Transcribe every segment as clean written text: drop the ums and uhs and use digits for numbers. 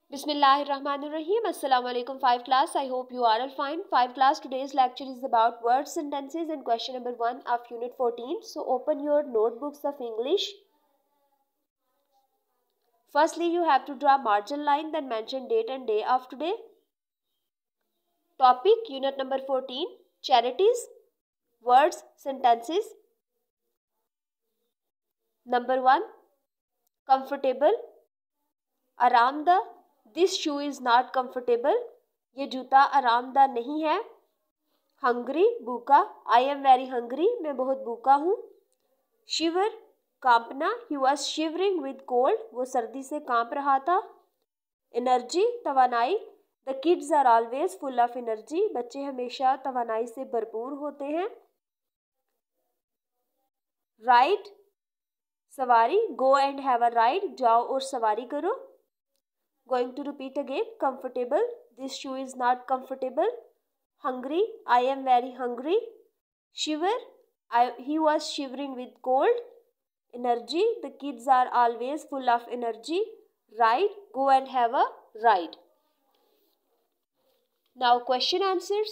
Bismillahirrahmanirrahim. Assalamu alaikum 5 class. I hope you are all fine. 5 class, today's lecture is about words, sentences and question number 1 of unit 14. So open your notebooks of English. Firstly, you have to draw margin line, then mention date and day of today. Topic unit number 14, charities, words, sentences. Number 1, comfortable, आरामदा. This shoe is not comfortable. ये जूता आरामदा नहीं है. Hungry, भूखा. I am very hungry. मैं बहुत भूखा हूँ. शिवर, कांपना. He was shivering with cold. वो सर्दी से कांप रहा था. एनर्जी, तवानाई. The kids are always full of energy. बच्चे हमेशा तवानाई से भरपूर होते हैं. राइड, सवारी. Go and have a ride. जाओ और सवारी करो. Going to repeat again. Comfortable. This shoe is not comfortable. Hungry. I am very hungry. Shiver. He was shivering with cold. Energy. The kids are always full of energy. Ride. Go and have a ride. Now question answers.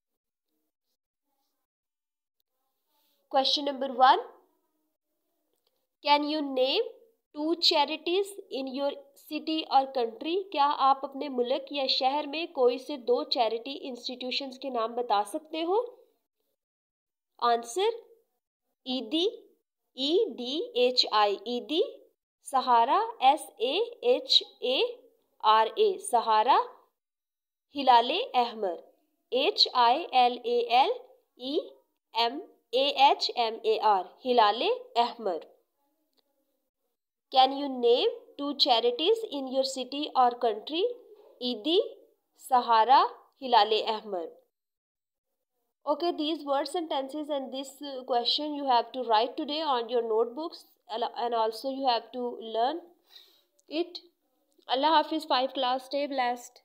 Question number 1. Can you name 2 charities in your city और country? क्या आप अपने मुल्क या शहर में कोई से 2 चैरिटी इंस्टीट्यूशंस के नाम बता सकते हो? आंसर, ईदी, EDHI, ईदी. सहारा, SAHARA, Sahara. हिलाले Ahmar, HILALEMAHMAR, हिलाले Ahmar. Can you name 2 charities in your city or country? Eidi, Sahara, Hilale Ahmad. Okay, these words, sentences and this question you have to write today on your notebooks and also you have to learn it. Allah Hafiz 5 class. Stay blessed.